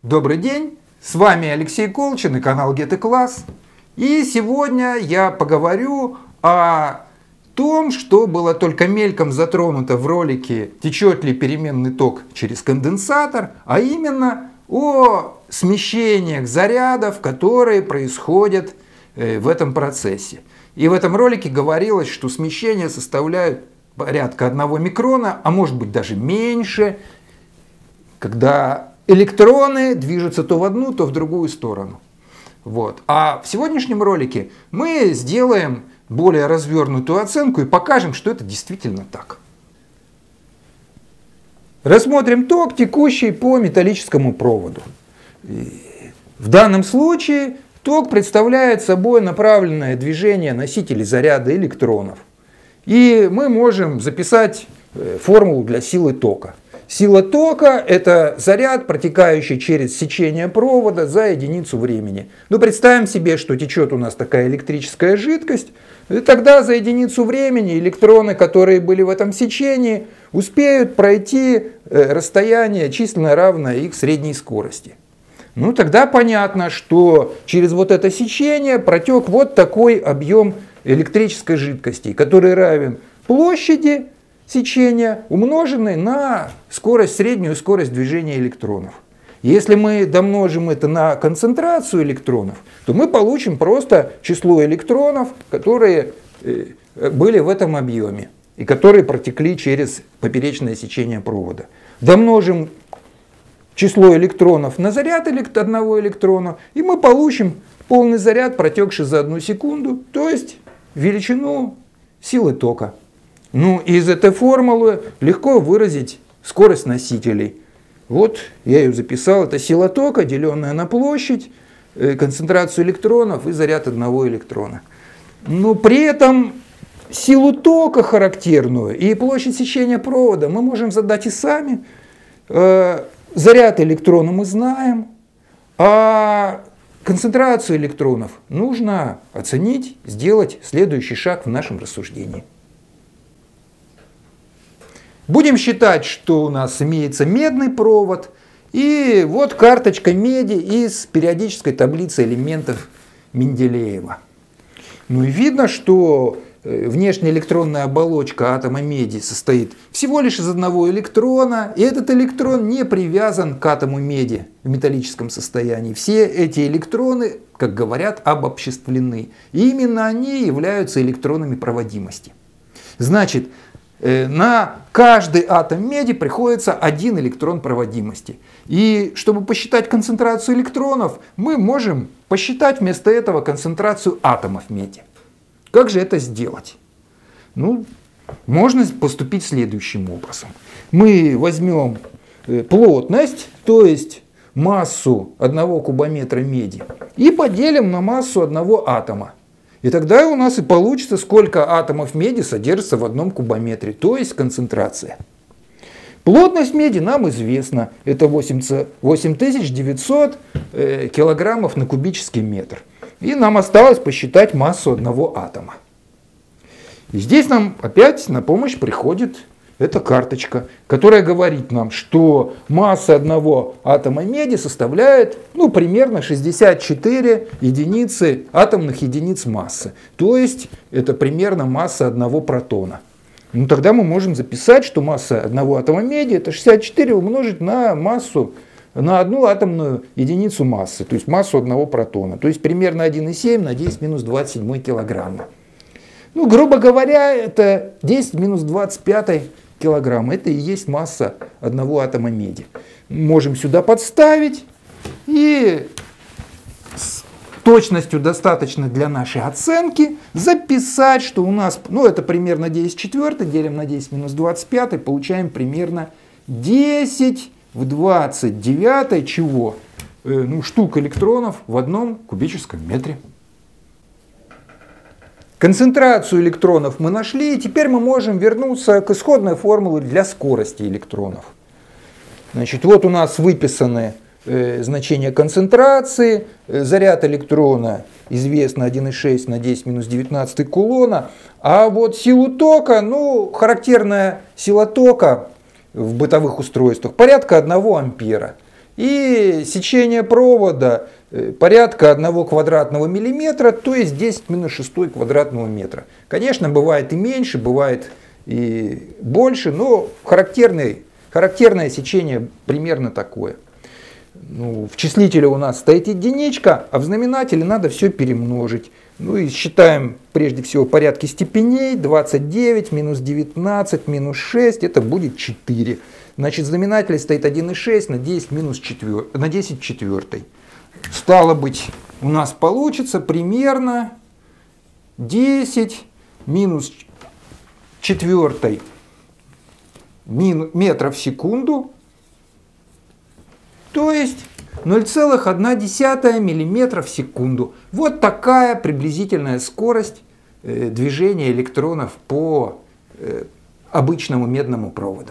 Добрый день, с вами Алексей Колчин и канал GetaClass. И сегодня я поговорю о том, что было только мельком затронуто в ролике «Течет ли переменный ток через конденсатор?», а именно о смещениях зарядов, которые происходят в этом процессе. И в этом ролике говорилось, что смещения составляют порядка 1 микрона, а может быть даже меньше, когда электроны движутся то в одну, то в другую сторону. Вот. А в сегодняшнем ролике мы сделаем более развернутую оценку и покажем, что это действительно так. Рассмотрим ток, текущий по металлическому проводу. В данном случае ток представляет собой направленное движение носителей заряда электронов. И мы можем записать формулу для силы тока. Сила тока – это заряд, протекающий через сечение провода за единицу времени. Ну, представим себе, что течет у нас такая электрическая жидкость, и тогда за единицу времени электроны, которые были в этом сечении, успеют пройти расстояние, численно равное их средней скорости. Ну, тогда понятно, что через вот это сечение протек вот такой объем электрической жидкости, который равен площади сечения, умноженной на среднюю скорость движения электронов. Если мы домножим это на концентрацию электронов, то мы получим просто число электронов, которые были в этом объеме и которые протекли через поперечное сечение провода. Домножим число электронов на заряд одного электрона, и мы получим полный заряд, протекший за 1 секунду, то есть величину силы тока. Ну, из этой формулы легко выразить скорость носителей. Вот я ее записал. Это сила тока, деленная на площадь, концентрацию электронов и заряд одного электрона. Но при этом силу тока характерную и площадь сечения провода мы можем задать и сами. Заряд электрона мы знаем, а концентрацию электронов нужно оценить, сделать следующий шаг в нашем рассуждении. Будем считать, что у нас имеется медный провод, и вот карточка меди из периодической таблицы элементов Менделеева. Ну и видно, что внешняя электронная оболочка атома меди состоит всего лишь из одного электрона, и этот электрон не привязан к атому меди в металлическом состоянии. Все эти электроны, как говорят, обобществлены. И именно они являются электронами проводимости. Значит, на каждый атом меди приходится 1 электрон проводимости. И чтобы посчитать концентрацию электронов, мы можем посчитать вместо этого концентрацию атомов меди. Как же это сделать? Ну, можно поступить следующим образом. Мы возьмем плотность, то есть массу 1 кубометра меди, и поделим на массу 1 атома. И тогда у нас и получится, сколько атомов меди содержится в 1 кубометре, то есть концентрация. Плотность меди нам известна, это 8900 килограммов на кубический метр. И нам осталось посчитать массу 1 атома. И здесь нам опять на помощь приходит эта карточка, которая говорит нам, что масса 1 атома меди составляет примерно 64 атомных единиц массы. То есть это примерно масса 1 протона. Ну, тогда мы можем записать, что масса 1 атома меди это 64 умножить на массу, на 1 атомную единицу массы, то есть массу 1 протона. То есть примерно 1,7 на 10 минус 27 килограмма. Ну, грубо говоря, это 10 минус 25 килограмм. Это и есть масса 1 атома меди. Можем сюда подставить и с точностью достаточно для нашей оценки записать, что у нас, это примерно 10 четвертых, делим на 10 минус 25, получаем примерно 10 в 29 чего? Штук электронов в 1 кубическом метре. Концентрацию электронов мы нашли, и теперь мы можем вернуться к исходной формуле для скорости электронов. Значит, вот у нас выписаны значения концентрации. Заряд электрона известно 1,6 на 10 минус 19 кулона. А вот силу тока, характерная сила тока в бытовых устройствах порядка 1 ампера. И сечение провода порядка 1 квадратного миллиметра, то есть 10 минус 6 квадратного метра. Конечно, бывает и меньше, бывает и больше, но характерное сечение примерно такое. Ну, в числителе у нас стоит единичка, а в знаменателе надо все перемножить. Ну и считаем прежде всего порядки степеней. 29 минус 19 минус 6, это будет 4. Значит, в знаменателе стоит 1,6 на 10 минус 4, на 10 четвертой. Стало быть, у нас получится примерно 10 минус четвертой метров в секунду, то есть 0,1 миллиметра в секунду. Вот такая приблизительная скорость движения электронов по обычному медному проводу.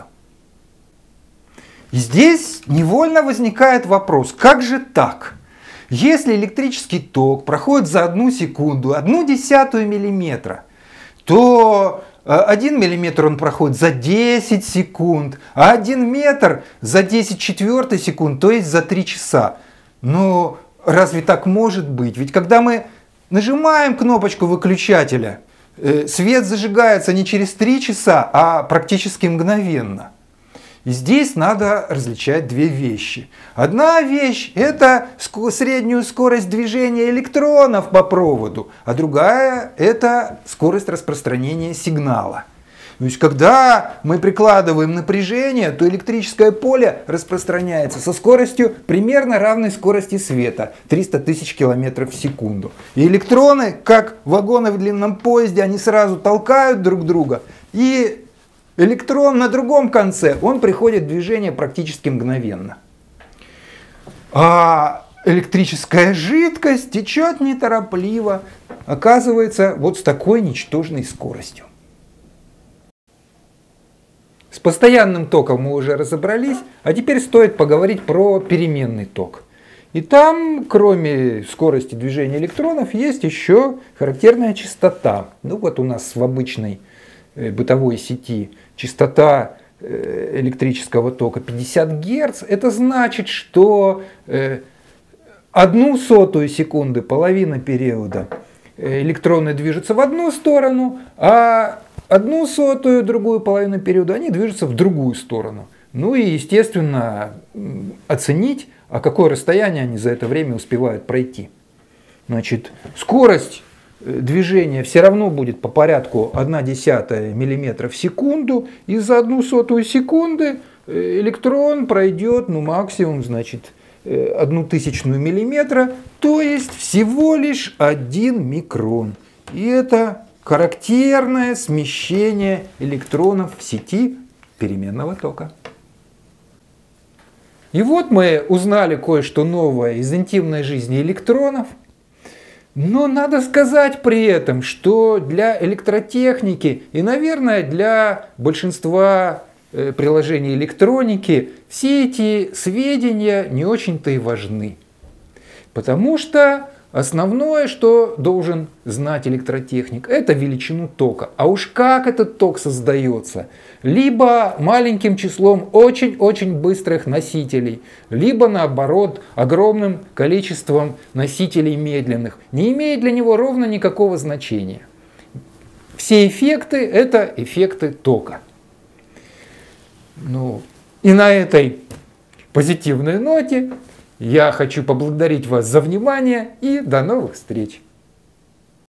И здесь невольно возникает вопрос, как же так? Если электрический ток проходит за 1 секунду 1/10 миллиметра, то 1 миллиметр он проходит за 10 секунд, а 1 метр за 10 четвертых секунд, то есть за 3 часа. Но разве так может быть? Ведь когда мы нажимаем кнопочку выключателя, свет зажигается не через 3 часа, а практически мгновенно. И здесь надо различать две вещи. Одна вещь – это среднюю скорость движения электронов по проводу, а другая – это скорость распространения сигнала. То есть, когда мы прикладываем напряжение, то электрическое поле распространяется со скоростью примерно равной скорости света – 300 тысяч километров в секунду. И электроны, как вагоны в длинном поезде, они сразу толкают друг друга, и электрон на другом конце, он приходит в движение практически мгновенно. А электрическая жидкость течет неторопливо, оказывается, вот с такой ничтожной скоростью. С постоянным током мы уже разобрались, а теперь стоит поговорить про переменный ток. И там, кроме скорости движения электронов, есть еще характерная частота. Ну вот у нас в обычной бытовой сети частота электрического тока 50 Гц. Это значит, что 1/100 секунды, половина периода, электроны движутся в одну сторону, а 1/100, другую половину периода, они движутся в другую сторону. Ну и, естественно, оценить, а какое расстояние они за это время успевают пройти. Значит, скорость движение все равно будет по порядку 0,1 миллиметра в секунду, и за 0,01 секунды электрон пройдет, ну, максимум, значит, 0,001 миллиметра, то есть всего лишь 1 микрон. И это характерное смещение электронов в сети переменного тока. И вот мы узнали кое-что новое из интимной жизни электронов. Но надо сказать при этом, что для электротехники и, наверное, для большинства приложений электроники все эти сведения не очень-то и важны. Потому что основное, что должен знать электротехник, это величину тока. А уж как этот ток создается? Либо маленьким числом очень-очень быстрых носителей, либо наоборот огромным количеством носителей медленных. Не имеет для него ровно никакого значения. Все эффекты – это эффекты тока. Ну, и на этой позитивной ноте я хочу поблагодарить вас за внимание и до новых встреч!